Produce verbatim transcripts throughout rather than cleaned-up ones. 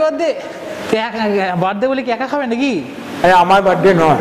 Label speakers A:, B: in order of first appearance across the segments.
A: Birthday? Birthday বলে কি একা খাবে নাকি?
B: আরে আমার বার্থডে নয়,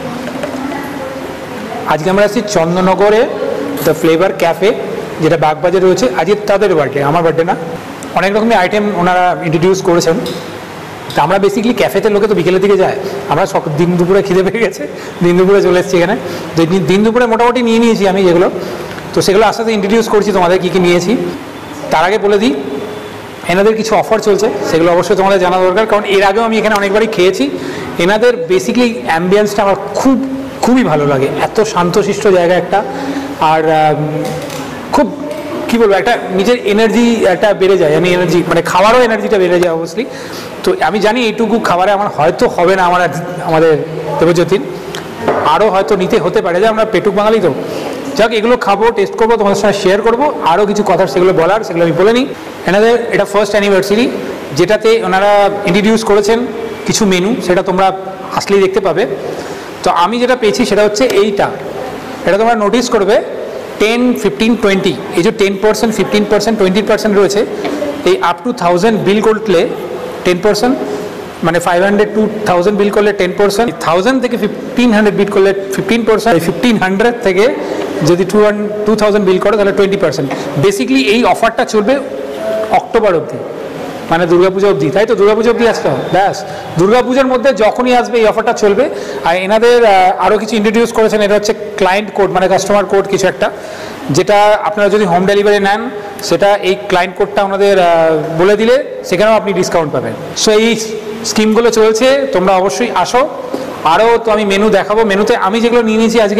B: আজকে আমরা আছি চন্দননগরে দ্য ফ্লেভার ক্যাফে, যেটা বাগবাজারে রয়েছে। আজকে তাদের বার্থডে, আমার বার্থডে না। অনেক রকমের আইটেম ওনারা ইন্ট্রোডিউস করেছেন। তা আমরা বেসিক্যালি ক্যাফেতে লোকে তো বিকেলের দিকে যায়, আমরা সক দিন দুপুরে খিদে পেয়ে গেছে, দিন দুপুরে চলে এসেছি এখানে। তো দিন দুপুরে মোটামুটি নিয়ে নিয়েছি আমি যেগুলো, তো সেগুলো আস্তে আস্তে ইন্ট্রোডিউস করছি তোমাদের কী কী নিয়েছি। তার আগে বলে দিই এনাদের কিছু অফার চলছে, সেগুলো অবশ্যই তোমাদের জানা দরকার, কারণ এর আগেও আমি এখানে অনেকবারই খেয়েছি। এনাদের বেসিক্যালি অ্যাম্বিয়েন্সটা আমার খুব খুবই ভালো লাগে, এত শান্তশিষ্ট জায়গা একটা, আর খুব কী বলবো, একটা নিজের এনার্জি একটা বেড়ে যায়। আমি এনার্জি মানে খাওয়ারও এনার্জিটা বেড়ে যায় অবশ্যই। তো আমি জানি এইটুকু খাবারে আমার হয়তো হবে না আমার আমাদের দেবজ্যোতির, আরও হয়তো নিতে হতে পারে, যে আমরা পেটুক বাঙালি তো। যাক, এগুলো খাবো, টেস্ট করবো, তোমাদের সঙ্গে শেয়ার করবো। আরও কিছু কথা সেগুলো বলার, সেগুলো আমি বলে নিই। এনাদের এটা ফার্স্ট অ্যানিভার্সারি, যেটাতে ওনারা ইন্ট্রোডিউস করেছেন কিছু মেনু, সেটা তোমরা আসলেই দেখতে পাবে। তো আমি যেটা পেয়েছি সেটা হচ্ছে এইটা, এটা তোমরা নোটিস করবে টেন ফিফটিন টোয়েন্টি, এই যে ten percent fifteen percent twenty percent রয়েছে, এই আপ টু থাউজেন্ড বিল করলে টেন পার্সেন্ট, মানে five hundred to thousand bill করলে টেন পার্সেন্ট, থাউজেন্ড থেকে ফিফটিন হান্ড্রেড বিল করলে ফিফটিন পার্সেন্ট, ফিফটিন হান্ড্রেড থেকে যদি টু টু থাউজেন্ড বিল করো তাহলে টোয়েন্টি পার্সেন্ট। বেসিক্যালি এই অফারটা চলবে অক্টোবর অবধি, মানে দুর্গাপুজো অবধি, তাই তো? দুর্গাপুজো অবধি আসতে হবে, ব্যাস। দুর্গাপুজোর মধ্যে যখনই আসবে এই অফারটা চলবে। আর এনাদের আরও কিছু ইন্ট্রোডিউস করেছেন, এটা হচ্ছে ক্লায়েন্ট কোড, মানে কাস্টমার কোড কিছু একটা, যেটা আপনারা যদি হোম ডেলিভারি নেন সেটা এই ক্লায়েন্ট কোডটা আমাদের বলে দিলে সেখানেও আপনি ডিসকাউন্ট পাবেন। সো এই স্কিমগুলো চলছে, তোমরা অবশ্যই আসো। আরও তো আমি মেনু দেখাবো। মেনুতে আমি যেগুলো নিয়ে নিয়েছি আজকে,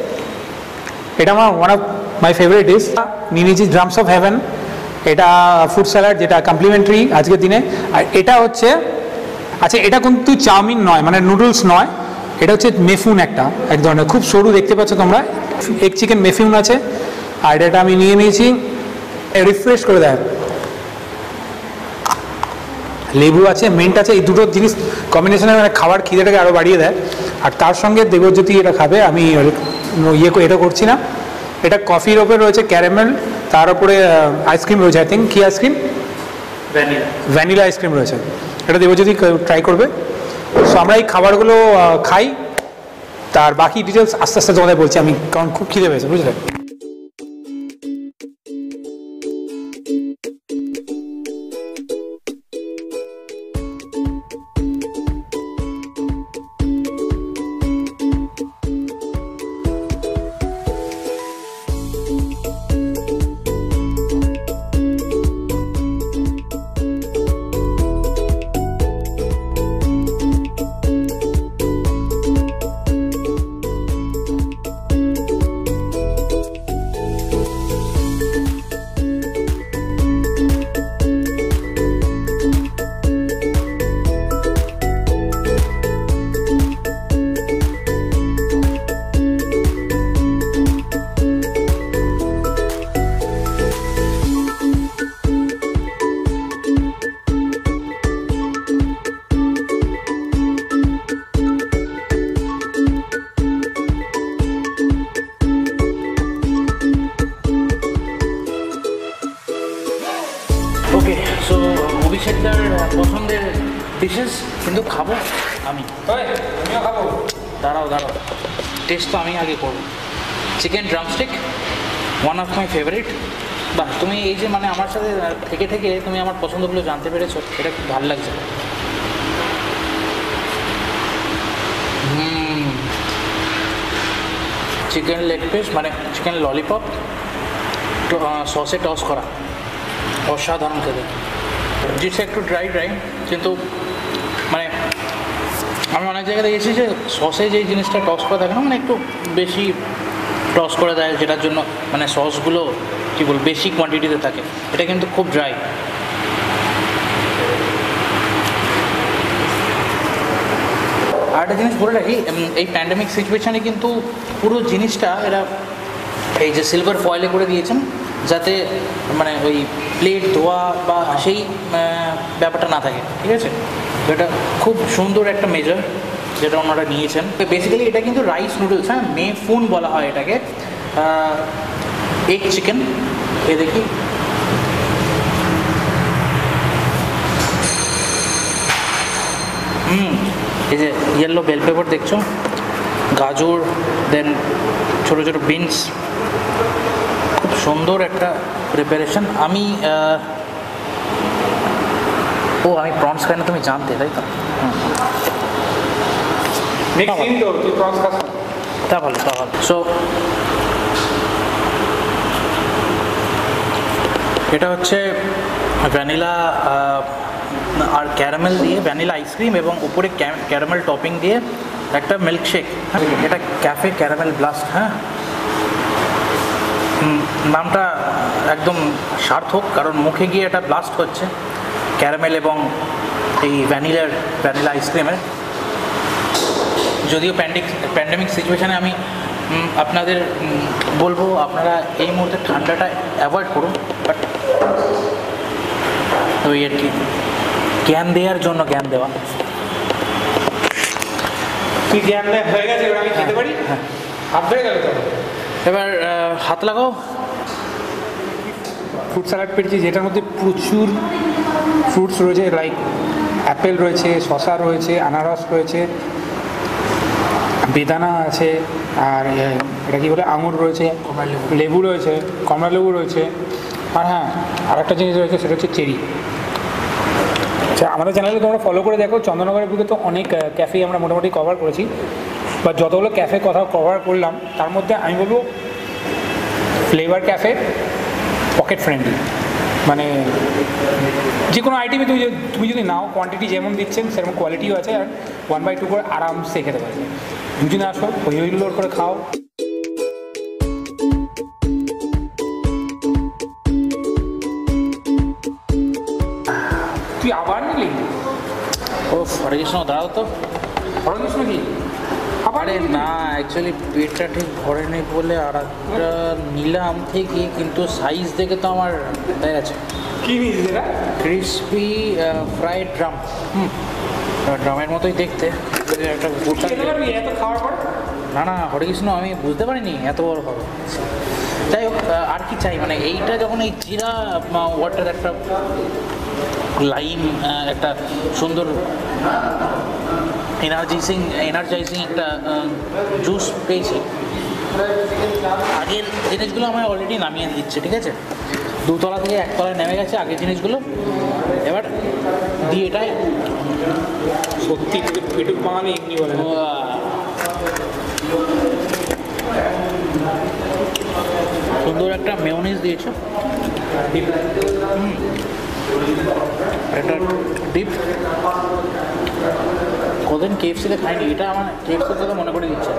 B: এটা আমার one of my favourite dish, নিয়ে নিয়েছি ড্রামস অফ হেভেন, এটা ফুড স্যালাড, যেটা কমপ্লিমেন্টারি আজকের দিনে। আর এটা হচ্ছে, আচ্ছা এটা কিন্তু চাউমিন নয়, মানে নুডলস নয়, এটা হচ্ছে মেফুন, একটা এক ধরনের খুব সরু, দেখতে পাচ্ছ তোমরা, এগ চিকেন মেফুন আছে। আর এটা আমি নিয়ে নিয়েছি, রিফ্রেশ করে দেয়, লেবু আছে, মিন্ট আছে, এই দুটো জিনিস কম্বিনেশনে মানে খাবার খিদেটাকে আরও বাড়িয়ে দেয়। আর তার সঙ্গে দেবজ্যোতি এটা খাবে, আমি ইয়ে এটা করছি না। এটা কফির ওপরে রয়েছে ক্যারামেল, তার উপরে আইসক্রিম রয়েছে, আই থিঙ্ক কি আইসক্রিম, ভ্যানিলা ভ্যানিলা আইসক্রিম রয়েছে। এটা দেবজ্যোতি ট্রাই করবে। সো আমরা এই খাবারগুলো খাই, তার বাকি ডিটেলস আস্তে আস্তে তোমাদের বলছি আমি, কারণ খুব খিদে পেয়েছে, বুঝলে।
A: ওকে, সো অভিষেকদার পছন্দের ডিশেস কিন্তু খাবো আমি, আমিও খাবো। দাঁড়াও দাঁড়াও, টেস্ট তো আমি আগে করবো। Chicken drumstick, one of my favourite. বাহ, তুমি এই যে মানে আমার সাথে থেকে থেকে তুমি আমার পছন্দগুলো জানতে পেরেছো, এটা খুব ভালো লাগছে। হুম, চিকেন লেগ পিস মানে চিকেন ললিপপ সসে টস করা, অসাধারণ খেতে। জিনিসটা একটু ড্রাই ড্রাই, কিন্তু মানে আমি অনেক জায়গায় দেখেছি যে সসে যেই জিনিসটা টস করা থাকে না, মানে একটু বেশি টস করে দেয়, যেটার জন্য মানে সসগুলো কী বল বেশি কোয়ান্টিটিতে থাকে। এটা কিন্তু খুব ড্রাই। আর একটা জিনিস বলে রাখি, এই প্যান্ডেমিক সিচুয়েশানে কিন্তু পুরো জিনিসটা এরা এই যে সিলভার ফয়েলে করে দিয়েছেন, যাতে মানে ওই প্লেট ধোয়া বা সেই ব্যাপারটা না থাকে, ঠিক আছে? তো এটা খুব সুন্দর একটা মেজার যেটা ওনারা নিয়েছেন। বেসিক্যালি এটা কিন্তু রাইস নুডলস, হ্যাঁ, মেফুন বলা হয় এটাকে। এগ চিকেন, এ দেখি হুম এই যে ইয়েলো বেল পেপার দেখছো, গাজর, দেন ছোটো ছোটো বিনস, খুব সুন্দর একটা প্রিপারেশন। আমি ও আমি প্রনস খাই না, তুমি জানতে তাই তো? তা ভালো তা ভালো। সো এটা হচ্ছে ভ্যানিলা আর ক্যারামেল দিয়ে, ভ্যানিলা আইসক্রিম এবং উপরে ক্যারামেল টপিং দিয়ে একটা মিল্কশেক। এটা ক্যাফে ক্যারামেল ব্লাস্ট। হ্যাঁ, নামটা একদম সার্থক, কারণ মুখে গিয়ে এটা ব্লাস্ট হচ্ছে ক্যারামেল এবং এই ভ্যানিলার ভ্যানিলা আইসক্রিমের। যদিও প্যান্ডিক প্যান্ডেমিক সিচুয়েশানে আমি আপনাদের বলবো আপনারা এই মুহূর্তে ঠান্ডাটা অ্যাভয়েড করুন, বাট ওই আর কি জ্ঞান দেওয়ার জন্য জ্ঞান দেওয়া।
B: তুই জ্ঞান দেওয়া হয়ে গেছে, এবার আমি খেতে পারি? হ্যাঁ, হাত ধরে গেল তো।
A: এবার হাত লাগাও।
B: ফ্রুট স্যালাড পেয়েছি, যেটার মধ্যে প্রচুর ফ্রুটস রয়েছে, লাইক অ্যাপেল রয়েছে, শসা রয়েছে, আনারস রয়েছে, বেদানা আছে, আর এটা কী বলে আঙুর রয়েছে, লেবু রয়েছে, কমলা লেবু রয়েছে, আর হ্যাঁ আর একটা জিনিস রয়েছে সেটা হচ্ছে চেরি। আচ্ছা, আমাদের চ্যানেলে তোমরা ফলো করে দেখো, চন্দননগরের বুকে তো অনেক ক্যাফে আমরা মোটামুটি কভার করেছি, বা যতগুলো ক্যাফে কথা কভার করলাম তার মধ্যে আমি বলবো ফ্লেভার ক্যাফে পকেট ফ্রেন্ডলি, মানে যে কোনো আইটেমে তুমি তুমি যদি নাও, কোয়ান্টিটি যেমন দিচ্ছেন সেরকম কোয়ালিটিও আছে, আর ওয়ান বাই টু করে আরামসে খেতে পারবে। তুমি যদি আসো ওই ওই লোড করে খাও। তুই আবার নিলি?
A: ও হরে কৃষ্ণ, দাঁড়াও তো।
B: হরে কৃষ্ণ কি?
A: আরে না, অ্যাকচুয়ালি পেটটা ঠিক ভরে নেই বলে আর একটা নিলাম ঠিকই, কিন্তু সাইজ দেখে তো আমার তাই আছে।
B: কী নিয়েছিস এটা?
A: Crispy fried drum. হুম, ড্রামের মতোই দেখতে, একটা গোটা।
B: এত খাওয়ার পর?
A: না না হরে কৃষ্ণ, আমি বুঝতে পারিনি এত বড় হবে। যাই হোক, আর কি চাই, মানে এইটা যখন এই জিরা ওয়াটার একটা লাইম একটা সুন্দর এনার্জাইজিং এনার্জাইজিং একটা জুস পেয়েছি। আগের জিনিসগুলো আমায় অলরেডি নামিয়ে দিচ্ছে, ঠিক আছে, দুতলা থেকে একতলায় নেমে গেছে আগের জিনিসগুলো। এবার দিয়ে এটাই
B: সত্যি পেটুক বাঙালি এমনি বলে।
A: সুন্দর একটা মেয়োনিজ দিয়েছে, এটা ডিপ। কদিন কেএফসিতে খাইনি, এটা আমার কেএফসির কথা মনে করে দিচ্ছে।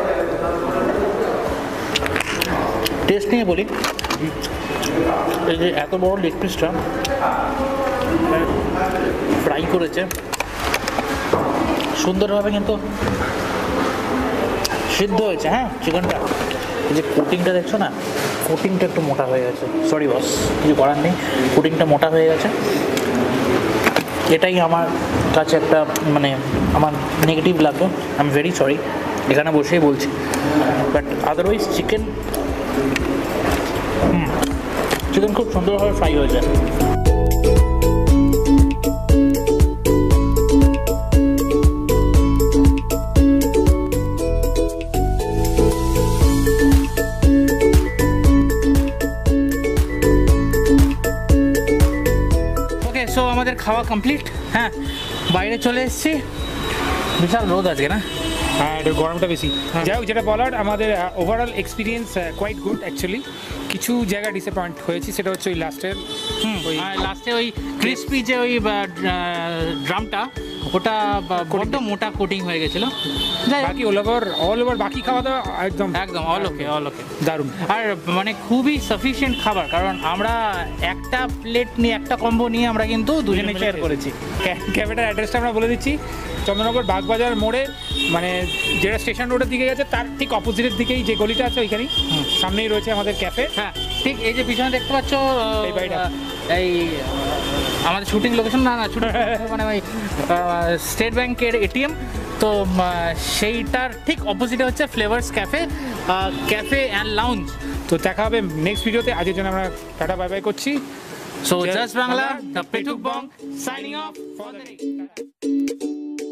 A: টেস্ট নিয়ে বলি, এই যে এত বড় লেগ পিসটা ফ্রাই করেছে সুন্দরভাবে, কিন্তু সিদ্ধ হয়েছে। হ্যাঁ, চিকেনটা এই যে কোটিংটা দেখছো না, কোটিংটা একটু মোটা হয়ে গেছে। সরি বস, কিছু করার নেই, কোটিংটা মোটা হয়ে গেছে। এটাই আমার কাছে একটা মানে আমার নেগেটিভ লাগলো। আই এম ভেরি সরি, এখানে বসেই বলছি, বাট আদারওয়াইজ চিকেন চিকেন খুব সুন্দরভাবে ফ্রাই হয়েছে। সো আমাদের খাওয়া কমপ্লিট। হ্যাঁ, বাইরে চলে এসেছি, বিশাল রোদ আজকে না?
B: হ্যাঁ, এটা গরমটা বেশি। যাই হোক, যেটা বলার, আমাদের overall experience quite good actually. কিছু জায়গা ডিসঅ্যাপয়েন্ট হয়েছি, সেটা হচ্ছে ওই লাস্টের
A: ওই লাস্টে ওই ক্রিসপি যে ওই ড্রামটা, ওটা বড্ড মোটা কোটিং হয়ে গেছিলো।
B: বাকি অল ওভার অল ওভার বাকি খাওয়া দাওয়া একদম
A: একদম অল ওকে অল ওকে
B: দারুণ,
A: আর মানে খুবই সাফিসিয়েন্ট খাবার, কারণ আমরা একটা প্লেট নিয়ে একটা কম্বো নিয়ে আমরা কিন্তু দুজনে শেয়ার করেছি।
B: ক্যাফেটার অ্যাড্রেসটা আমরা বলে দিচ্ছি, চন্দননগর বাগবাজার মোড়ে, মানে যেটা স্টেশন রোডের দিকে গেছে তার ঠিক অপোজিটের দিকেই যে গলিটা আছে ওইখানেই সামনেই রয়েছে আমাদের ক্যাফে।
A: হ্যাঁ, ঠিক এই যে পিছনে দেখতে পাচ্ছ
B: এই বাড়িটা,
A: এই আমাদের শুটিং লোকেশন, না না শুটিং মানে ওই স্টেট ব্যাংকের এটিএম, তো সেইটার ঠিক অপোজিটে হচ্ছে flavours cafe cafe and lounge.
B: তো দেখা হবে নেক্সট ভিডিওতে। আজকের জন্য আমরা টাটা বাই বাই করছি।
A: So just Bangla, the Petuk Bong signing off for the day.